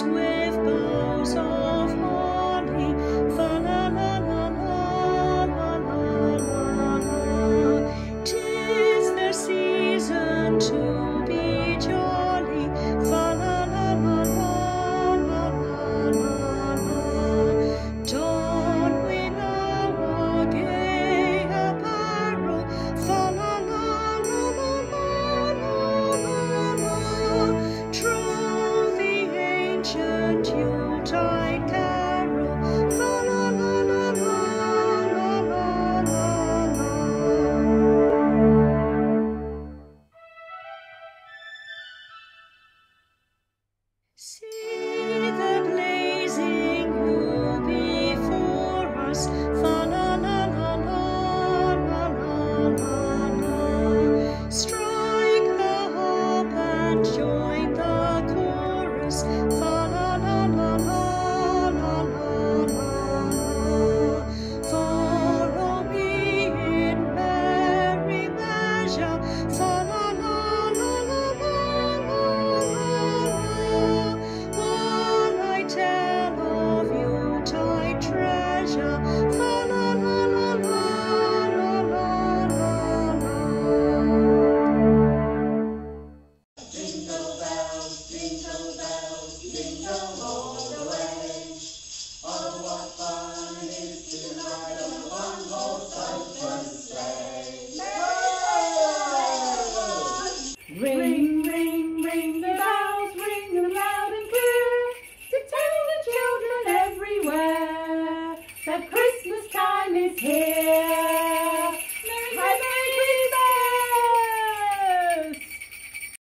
with boughs of holly, fa la la la la la la la la. 'Tis the season to be jolly, fa la la la la la la la la. Don we now our gay apparel, fa la la la la la la la la. Troll the ancient Yuletide carol, fa la la la la la la la la. See the blazing Yule before us, fa la la la la la la la la. Strike the harp and join the chorus, fa la la la la la la la la. Follow me in merry measure, fa la la la la la la la. While I tell of Yuletide treasure, fa la la la la la la la la. Jingle bells, jingle all the way. Oh, what fun it is to ride on a one-horse open sleigh. Ring, ring, ring the bells, ring them loud and clear, to tell the children everywhere that Christmas